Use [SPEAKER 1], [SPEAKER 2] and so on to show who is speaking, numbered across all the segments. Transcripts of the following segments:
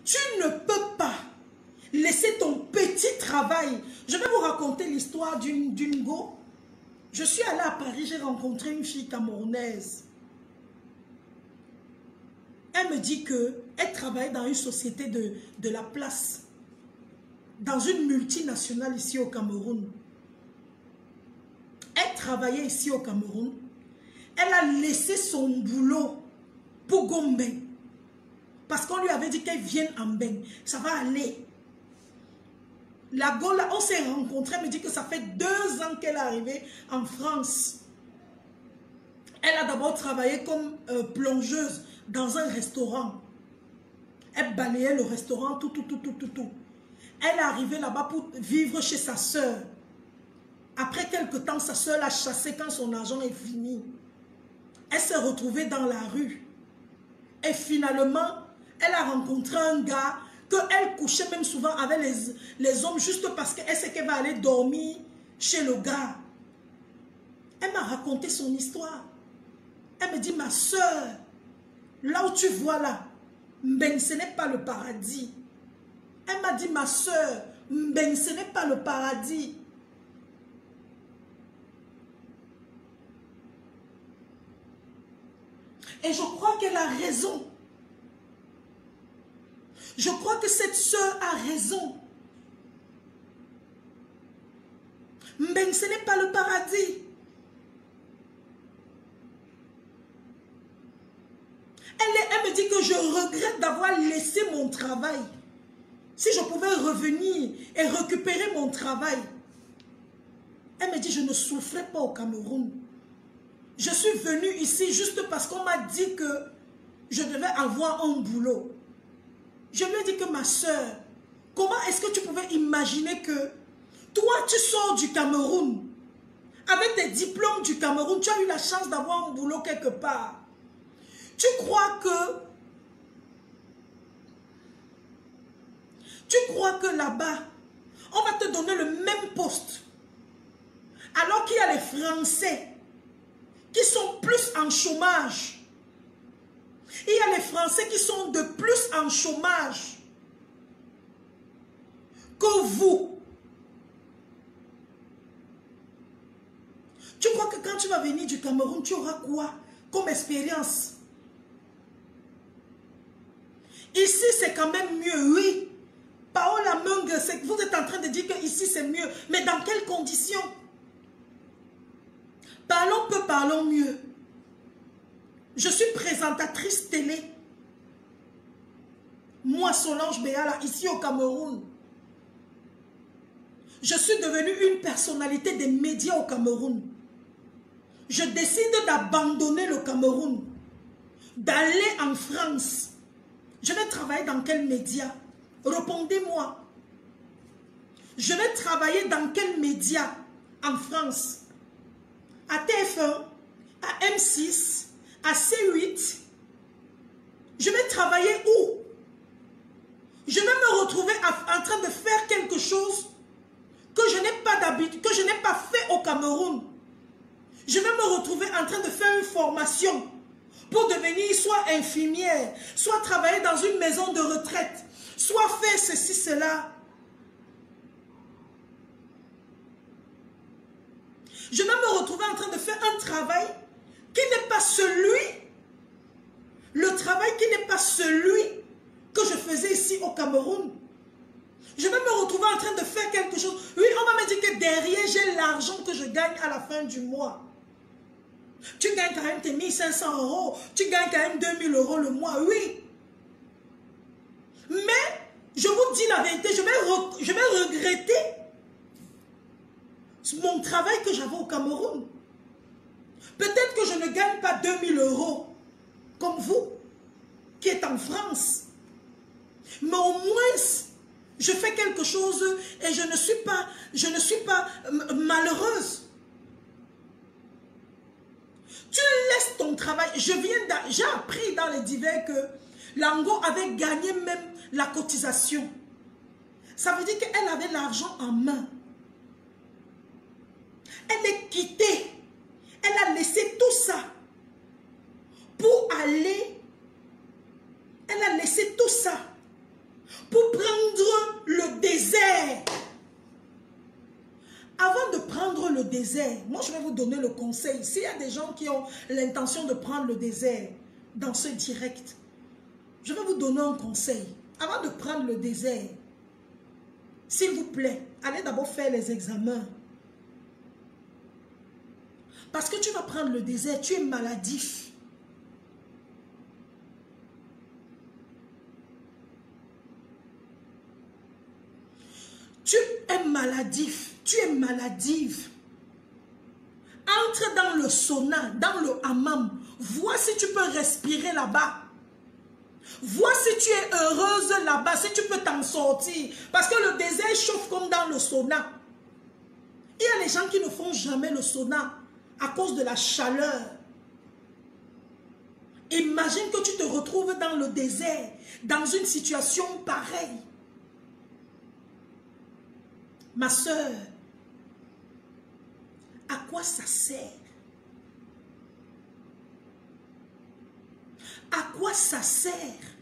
[SPEAKER 1] Tu ne peux pas laisser ton petit travail. Je vais vous raconter l'histoire d'une go. Je suis allée à Paris, j'ai rencontré une fille camerounaise. Elle me dit qu'elle travaille dans une société de la place, dans une multinationale ici au Cameroun. Elle travaillait ici au Cameroun. Elle a laissé son boulot pour Gombe. Parce qu'on lui avait dit qu'elle vienne en Beng. Ça va aller. La Gola, on s'est rencontrés, elle me dit que ça fait 2 ans qu'elle est arrivée en France. Elle a d'abord travaillé comme plongeuse dans un restaurant. Elle balayait le restaurant, tout. Elle est arrivée là-bas pour vivre chez sa soeur. Après quelque temps, sa soeur l'a chassée quand son argent est fini. Elle s'est retrouvée dans la rue. Et finalement, elle a rencontré un gars qu'elle couchait même souvent avec les hommes juste parce qu'elle sait qu'elle va aller dormir chez le gars. Elle m'a raconté son histoire. Elle me dit, ma soeur, là où tu vois là, Mbeng, ce n'est pas le paradis. Elle m'a dit, ma soeur, Mbeng, ce n'est pas le paradis. Et je crois qu'elle a raison. Je crois que cette soeur a raison. Mbeng, ce n'est pas le paradis. Elle me dit que je regrette d'avoir laissé mon travail. Si je pouvais revenir et récupérer mon travail. Elle me dit, je ne souffrais pas au Cameroun. Je suis venue ici juste parce qu'on m'a dit que je devais avoir un boulot. Je lui ai dit que ma soeur, comment est-ce que tu pouvais imaginer que toi, tu sors du Cameroun, avec tes diplômes du Cameroun, tu as eu la chance d'avoir un boulot quelque part. Tu crois que là-bas, on va te donner le même poste, alors qu'il y a les Français qui sont plus en chômage. Il y a les Français qui sont de plus en chômage que vous. Tu crois que quand tu vas venir du Cameroun, tu auras quoi comme expérience? Ici, c'est quand même mieux, oui. Paola Mung, vous êtes en train de dire que ici c'est mieux. Mais dans quelles conditions? Parlons peu, parlons mieux. Je suis présentatrice télé. Moi, Solange Béala, ici au Cameroun. Je suis devenue une personnalité des médias au Cameroun. Je décide d'abandonner le Cameroun, d'aller en France. Je vais travailler dans quel média? Répondez-moi. Je vais travailler dans quel média en France? À TF1, à M6, à C8. Je vais travailler où? Je vais me retrouver en train de faire quelque chose que je n'ai pas d'habitude, que je n'ai pas fait au Cameroun. Je vais me retrouver en train de faire une formation pour devenir soit infirmière, soit travailler dans une maison de retraite, soit faire ceci, cela. Je vais me retrouver en train de faire un travail qui n'est pas celui, le travail qui n'est pas celui que je faisais ici au Cameroun. Je vais me retrouver en train de faire quelque chose. Oui, on va me dire que derrière, j'ai l'argent que je gagne à la fin du mois. Tu gagnes quand même tes 1500 €, tu gagnes quand même 2000 € le mois, oui. Mais, je vous dis la vérité, je vais regretter mon travail que j'avais au Cameroun. Peut-être que je ne gagne pas 2000 € comme vous, qui êtes en France. Mais au moins, je fais quelque chose et je ne suis pas malheureuse. Tu laisses ton travail. J'ai appris dans les divers que Lango avait gagné même la cotisation. Ça veut dire qu'elle avait l'argent en main. Elle est quittée. Elle a laissé tout ça pour aller. Elle a laissé tout ça désert, moi je vais vous donner le conseil. S'il y a des gens qui ont l'intention de prendre le désert dans ce direct, je vais vous donner un conseil. Avant de prendre le désert, s'il vous plaît, allez d'abord faire les examens. Parce que tu vas prendre le désert, tu es maladif. Tu es maladif, tu es maladive. Entre dans le sauna, dans le hammam. Vois si tu peux respirer là-bas. Vois si tu es heureuse là-bas, si tu peux t'en sortir. Parce que le désert chauffe comme dans le sauna. Il y a les gens qui ne font jamais le sauna à cause de la chaleur. Imagine que tu te retrouves dans le désert, dans une situation pareille. Ma soeur, à quoi ça sert? À quoi ça sert?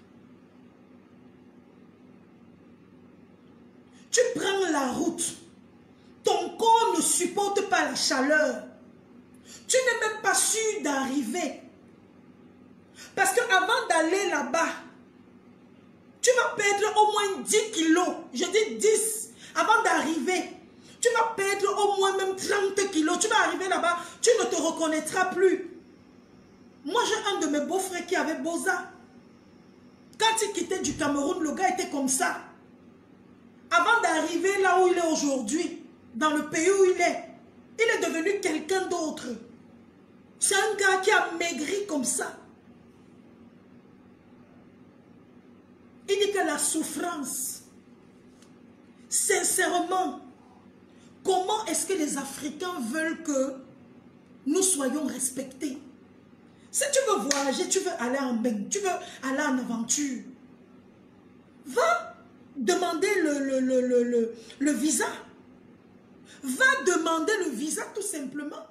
[SPEAKER 1] Tu prends la route. Ton corps ne supporte pas la chaleur. Tu n'es même pas sûr d'arriver. Parce qu'avant d'aller là-bas, tu vas perdre au moins 10 kilos. Je dis 10. Avant d'arriver, tu vas perdre au moins même 30 kilos. Tu vas arriver là-bas, tu ne te reconnaîtras plus. Moi, j'ai un de mes beaux-frères qui avait Boza. Quand il quittait du Cameroun, le gars était comme ça. Avant d'arriver là où il est aujourd'hui, dans le pays où il est devenu quelqu'un d'autre. C'est un gars qui a maigri comme ça. Il dit que la souffrance, sincèrement, comment est-ce que les Africains veulent que nous soyons respectés? Si tu veux voyager, tu veux aller en bain, tu veux aller en aventure, va demander le visa. Va demander le visa tout simplement.